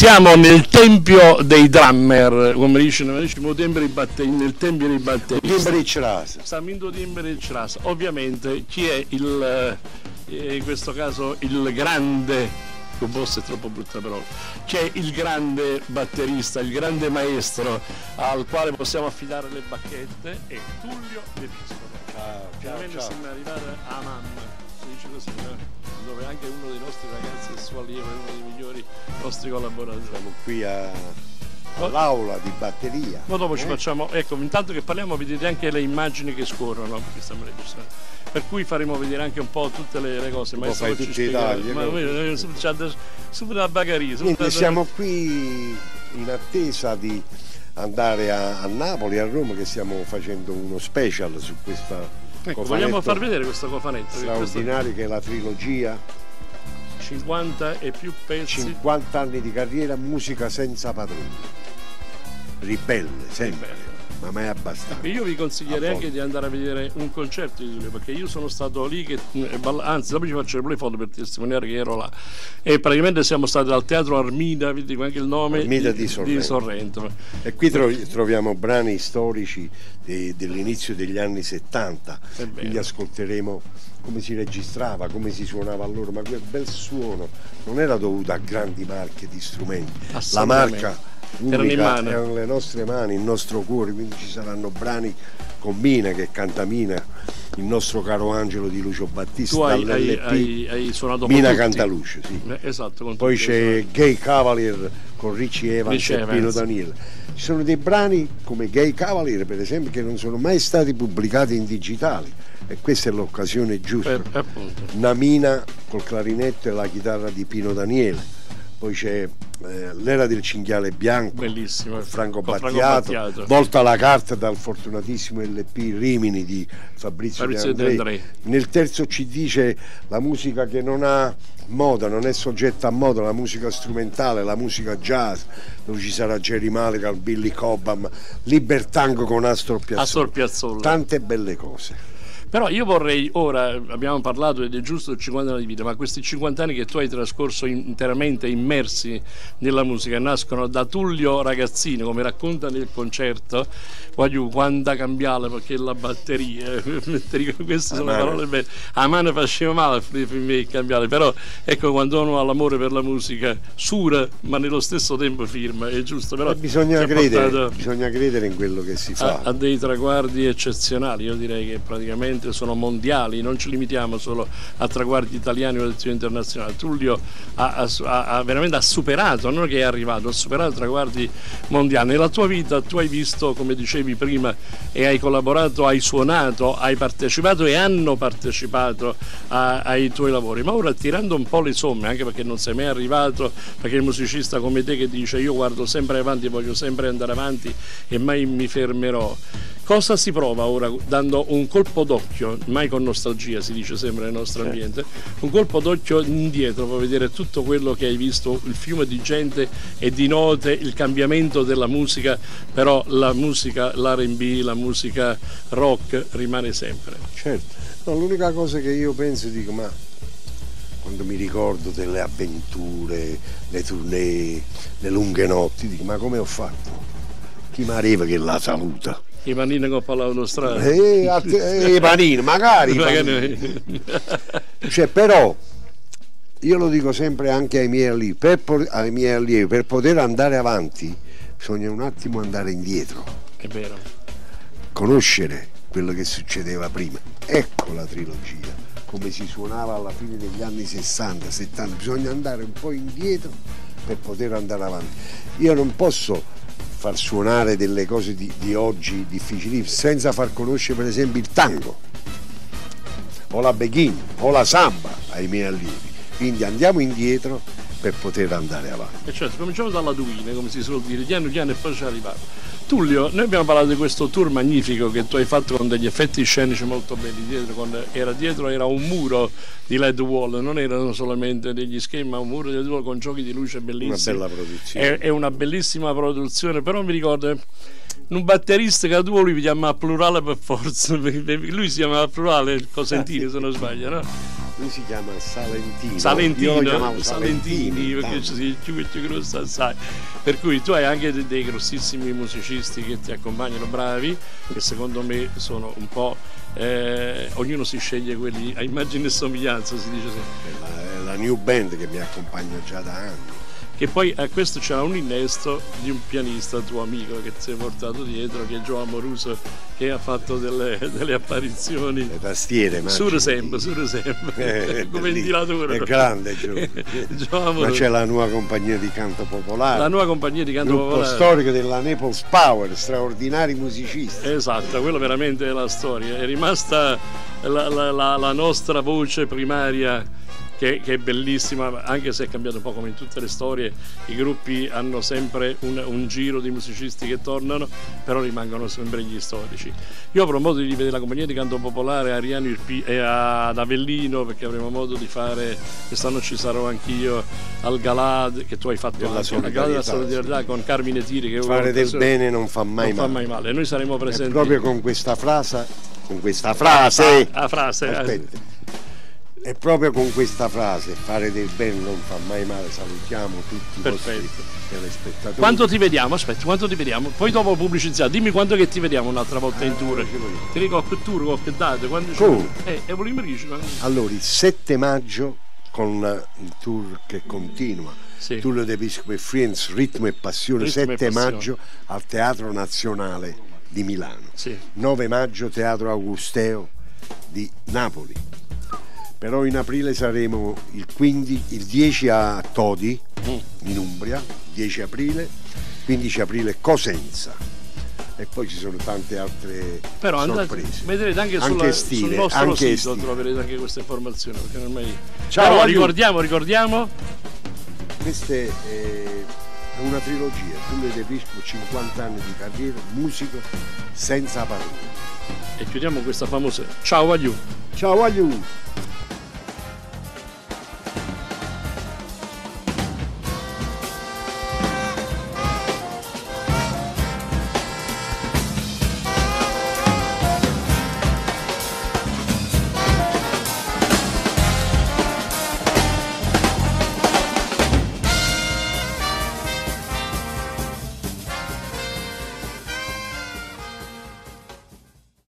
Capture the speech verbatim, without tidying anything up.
Siamo nel tempio dei drummer, come dicono, diciamo tempio dei batteri, nel tempio dei batteristi. Siamo in tempio del Ciras. Ovviamente chi è il, in questo caso il grande, forse è troppo brutta parola, chi è il grande batterista, il grande maestro al quale possiamo affidare le bacchette è Tullio De Piscopo. Ciao, Finalmente ciao, siamo arrivati a mamma, si dice così, no? Dove anche uno dei nostri ragazzi è suo allievo, uno dei migliori nostri collaboratori. Siamo qui a, all'aula di batteria. Ma dopo eh? ci facciamo, ecco, intanto che parliamo vedete anche le immagini che scorrono, che stiamo registrando. Per cui faremo vedere anche un po' tutte le, le cose. Ma fai tutti i tagli. Ma noi subito la bagheria. Niente, siamo qui in attesa di andare a, a Napoli, a Roma, che stiamo facendo uno special su questa. Ecco, vogliamo far vedere questo cofanetto straordinario che è la trilogia cinquanta e più pezzi, cinquanta anni di carriera, musica senza padroni, ribelle sempre, ribelle. Ma mai abbastanza. Io vi consiglierei anche di andare a vedere un concerto di Tullio, perché io sono stato lì, che, anzi dopo ci faccio le foto per testimoniare che ero là, e praticamente siamo stati al Teatro Armida, vi dico anche il nome, Armida di, di, Sorrento. di Sorrento. E qui troviamo brani storici de, dell'inizio degli anni settanta, quindi ascolteremo come si registrava, come si suonava allora, ma quel bel suono non era dovuto a grandi marche di strumenti, la marca unica erano le nostre mani, il nostro cuore, quindi ci saranno brani con Mina che canta Mina, il nostro caro Angelo di Lucio Battisti, tu hai, hai, hai, hai suonato Mina con canta Luce, sì. Eh, esatto, con poi c'è Gay Cavalier con Richie Evans Ricci e Pino Daniele. Ci sono dei brani come Gay Cavalier per esempio che non sono mai stati pubblicati in digitali e questa è l'occasione giusta. Per, Una Mina col clarinetto e la chitarra di Pino Daniele. Poi c'è eh, l'era del cinghiale bianco, bellissimo, Franco Battiato, Franco Battiato, volta la carta dal fortunatissimo L P Rimini di Fabrizio, Fabrizio De, Andrei. De Andrei. Nel terzo C D c'è la musica che non ha moda, non è soggetta a moda, la musica strumentale, la musica jazz, dove ci sarà Jerry Mulligan, Billy Cobham, Libertango con Astor Piazzolla. Astor Piazzolla. Tante belle cose. Però io vorrei, ora abbiamo parlato ed è giusto il cinquanta anni di vita, ma questi cinquanta anni che tu hai trascorso interamente immersi nella musica nascono da Tullio ragazzino, come racconta nel concerto, voglio quando cambiare perché la batteria, queste sono le parole belle, a mano faceva male per me cambiare, però ecco quando uno ha l'amore per la musica sura ma nello stesso tempo firma, è giusto, però bisogna credere, bisogna credere in quello che si fa. Ha, ha dei traguardi eccezionali, io direi che praticamente sono mondiali, non ci limitiamo solo a traguardi italiani o elezioni internazionali. Tullio ha, ha, ha veramente ha superato, non che è arrivato, ha superato traguardi mondiali. Nella tua vita tu hai visto, come dicevi prima, e hai collaborato, hai suonato, hai partecipato e hanno partecipato a, ai tuoi lavori, ma ora tirando un po' le somme, anche perché non sei mai arrivato, perché il musicista come te che dice io guardo sempre avanti, voglio sempre andare avanti e mai mi fermerò, cosa si prova ora dando un colpo d'occhio, mai con nostalgia si dice sempre nel nostro ambiente, un colpo d'occhio indietro per vedere tutto quello che hai visto, il fiume di gente e di note, il cambiamento della musica, però la musica, l'R and B, la musica rock rimane sempre. Certo, no, l'unica cosa che io penso, dico, ma quando mi ricordo delle avventure, le tournée, le lunghe notti, dico, ma come ho fatto? Chi mi arriva che la saluta? I panini che ho parlato all'australiano. Eh, i panini, magari. I panini. Cioè, però, io lo dico sempre anche ai miei allievi, per, ai miei allievi, per poter andare avanti bisogna un attimo andare indietro. È vero. Conoscere quello che succedeva prima. Ecco la trilogia, come si suonava alla fine degli anni sessanta, settanta. Bisogna andare un po' indietro per poter andare avanti. Io non posso far suonare delle cose di, di oggi difficili senza far conoscere per esempio il tango o la beghin o la samba ai miei allievi, quindi andiamo indietro per poter andare avanti. E certo, cominciamo dalla Duina, come si suol dire, piano piano e poi ci arriviamo. Tullio, noi abbiamo parlato di questo tour magnifico che tu hai fatto con degli effetti scenici molto belli, dietro, con, era dietro era un muro di L E D wall, non erano solamente degli schemi, ma un muro di L E D wall con giochi di luce bellissimi. Una bella produzione. È, è una bellissima produzione, però mi ricordo un batterista che tu lui chiama plurale per forza, lui si chiama plurale Cosentini se non sbaglio, no? lui si chiama Salentino. Salentino, Io lo chiamavo Salentini, perché ci si più più grosso assai. Per cui tu hai anche dei, dei grossissimi musicisti che ti accompagnano, bravi, che secondo me sono un po'. Eh, ognuno si sceglie quelli a immagine e somiglianza, si dice sempre. È la, è la new band che mi accompagna già da anni. Che poi a questo c'era un innesto di un pianista tuo amico che ti sei portato dietro, che è Gio Amoruso, che ha fatto delle, delle apparizioni. Le tastiere, Sur sempre, sur sempre. Eh, come ventilatore. È grande Gio. Gio Ma c'è la nuova compagnia di canto popolare. La nuova compagnia di canto gruppo popolare. storico della Naples Power, straordinari musicisti. Esatto, quello veramente è la storia. È rimasta la, la, la, la nostra voce primaria. Che, che è bellissima, anche se è cambiato un po' come in tutte le storie, i gruppi hanno sempre un, un giro di musicisti che tornano, però rimangono sempre gli storici. Io avrò modo di rivedere la compagnia di canto popolare a Ariano Irpino e ad Avellino, perché avremo modo di fare, quest'anno ci sarò anch'io al Galà che tu hai fatto anche, al Galà della solidarietà con Carmine Tiri, che fare del bene non fa mai, non male. Fa mai male. Noi saremo presenti è proprio con questa frase, con questa frase, la frase aspetta. E proprio con questa frase, fare del bene non fa mai male, salutiamo tutti i vostri telespettatori. Quanto ti vediamo? Aspetta, quanto ti vediamo? Poi dopo pubblicità, dimmi quanto che ti vediamo un'altra volta in tour. Ti dico che tour, qualche data, quando c'è? Eh, e volevo dire. Allora, il sette maggio con il tour che continua, sì. Tour dei Vescovi e Friends, Ritmo e Passione, Ritmo sette e passione. Maggio al Teatro Nazionale di Milano, sì. nove maggio Teatro Augusteo di Napoli. Però in aprile saremo il, quindici, il dieci a Todi, mm. in Umbria, dieci aprile, quindici aprile Cosenza. E poi ci sono tante altre Però sorprese. Andate, vedrete anche, sulla, anche stile, sul nostro anche sito, stile. Troverete anche queste informazioni. Perché ormai... Ciao, Però, ricordiamo, ricordiamo. Questa è una trilogia, Tullio De Pisco, cinquanta anni di carriera, musico senza parole. E chiudiamo questa famosa Ciao Agliù. Ciao Agliù.